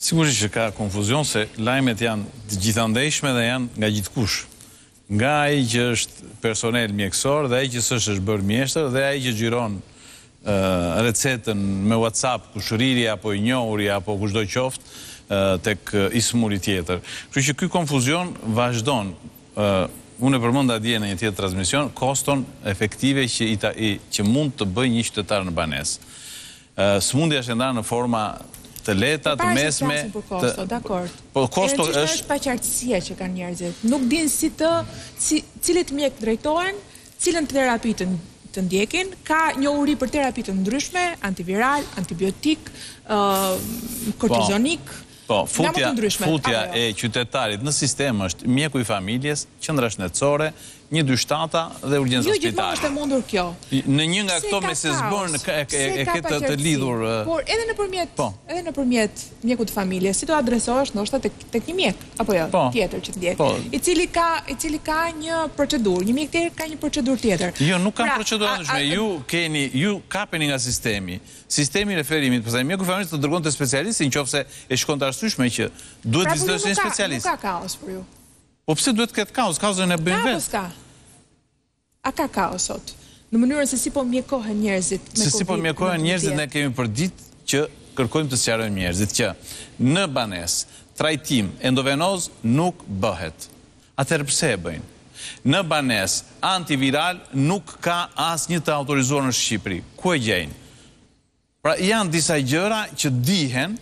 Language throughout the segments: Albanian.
Sigurisht që ka konfuzion se lajmet janë të gjithandejshme dhe janë nga gjithkush. Nga ai që është personel mjekësor dhe ai që s'është bërë mjeshtër dhe ai që xhiron recetën me WhatsApp kushëriri apo i njohuri apo kushdo qoftë tek ismuri tjetër. Kështu që ky konfuzion vazhdon. Unë e përmenda dje në një tjetër transmision koston efektive që mund të bëjë një qytetar në banesë. Sëmundja është ndarë në forma të lehta, të mesme. Për kosto, dakord. Po kosto është paqartësia që kanë njerëzit. Nuk dinë cilit mjek drejtohen, cilën terapi të ndjekin, ka njohuri për terapi të ndryshme, antiviral, antibiotik, kortizonik. Po, futja e qytetarit në sistem është mjeku i familjes, qendra shëndetësore, 127 dhe urgjenca spitale. Jo gjithmonë është e mundur kjo. Në një nga këto me se zbërnë e këtë të lidhur. Por edhe nëpërmjet mjekut të familjes, si do adresohesh ndoshta tek një mjek apo jo, tjetër që të ndjek. I cili ka një procedurë, një mjek tjetër ka një procedurë tjetër. Jo, nuk ka procedurë ndryshme. Ju kapeni nga sistemi. Sistemi referimit, pastaj mjeku i familjes të dërgon te specialisti nëse e shkon të arsyeshme që duhet vizitosh një specialist. Nuk ka kaos për ju. Po pse duhet të ketë kaos? Kaosën e bëjmë vetë. A ka kaos sot? Në mënyrën se si po mjekohen njerëzit me Covid. Se si po mjekohen njerëzit, ne kemi përdit që kërkojmë të sqarojmë njerëzit që në banesë trajtim endovenoz nuk bëhet. Atëherë pse e bëjnë? Në banesë antiviral nuk ka asnjë të autorizuar në Shqipëri. Ku e gjejnë? Pra janë disa gjëra që dihen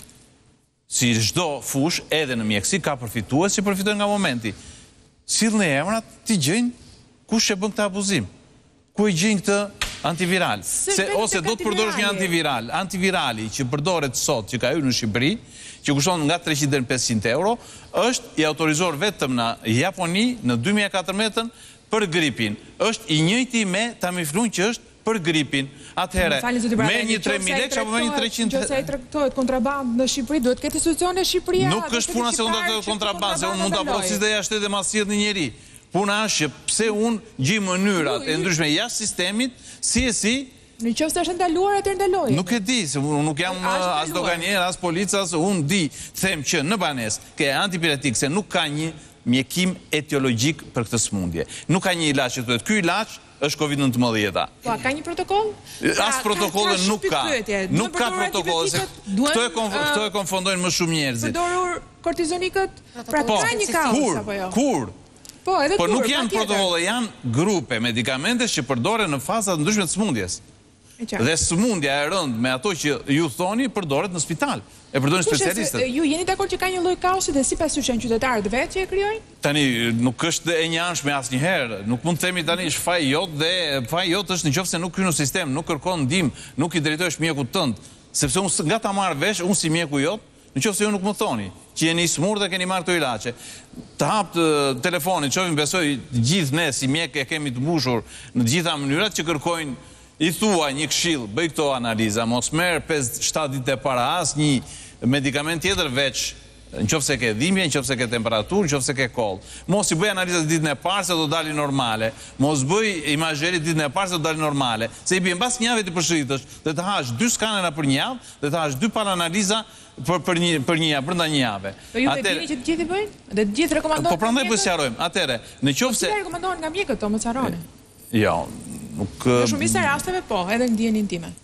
si çdo fush edhe në mjeksi ka përfitues që përfitojnë nga momenti. Sillni emrat, ti gjejnë kush e bën këtë abuzim. Ku e gjejnë këtë antiviral? Ose do të përdorësh një antiviral. Antivirali që përdoret sot, që ka hyrë në Shqipëri, që kushton nga 300 deri në 500 euro, është i autorizuar vetëm në Japoni në 2014 për gripin. Është i njëjti me Tamiflun që është për gripin. Atëherë, me një 3.000 lekë apo me një 300... Nëse ai tregtohet kontrabandë në Shqipëri, duhet të ketë institucione Shqipëria. Nuk është puna se unë do të kontrabandë, se unë mund ta prodhoj dhe jashtë dhe masirë një njeri. Puna është që pse unë gjej mënyrat e ndryshme jashtë sistemit, si në qoftë se është ndaluar atë ndalojë. Nuk e di, se unë nuk jam as doganier, as policas, unë di, them që në banesë ke antipiretik se nuk ka një mjekim etiologjik për këtë sëmundje. Nuk ka një ilaç që thuhet ky ilaç është Covid-19. Po, ka një protokoll? As protokollën nuk ka. Nuk ka protokoll. Këto e konfondojnë më shumë njerëzit. Përdorur kortizonikët? Pra ka një kaos apo jo? Kur? Po, edhe kur. Po nuk janë protokolle, janë grupe medikamentesh që përdoren në faza të ndryshme të sëmundjes. Dhe sëmundja e rëndë me ato që ju thoni përdoret në spital. E përdorin specialistët. Ju jeni dakord që ka një lloj kaosi dhe sipas jush janë qytetarët vetë që e krijojnë? Tani nuk është e njëanshme asnjëherë. Nuk mund të themi tani është faj jot dhe faj jot është nëse nuk hyn në sistem, nuk kërkon ndihmë, nuk i drejtohesh mjekut tënd, sepse unë nga ta marr vesh, unë si mjeku jot, nëse ju nuk më thoni që jeni i smur dhe keni marrë këto ilaçe. Të hap telefonin, çovin besoj gjithë ne si mjek e kemi të mbushur në të gjitha mënyrat që kërkojnë i thua një këshill, bëj këto analiza, mos merr 5-7 ditë e para as një medikament tjetër veç nëse ke dhimbje, nëse ke temperaturë, nëse ke koll. Mos i bëj analizat ditën e parë se do dalin normale. Mos bëj imazheri ditën e parë se do dalin normale. Se i bie mbas një javë të përshëritësh, dhe të hash 2 skanera për një javë, dhe të hash 2 paranaliza për një javë, brenda një jave. Po ju e dini që të gjithë i bëjnë? Dhe të gjithë rekomandohen? Po prandaj po sqarojmë. Atëherë, nëse rekomandohen nga mjekët, mos harroni. Jo, nuk... Në shumicën e rasteve po, edhe në dijen intime.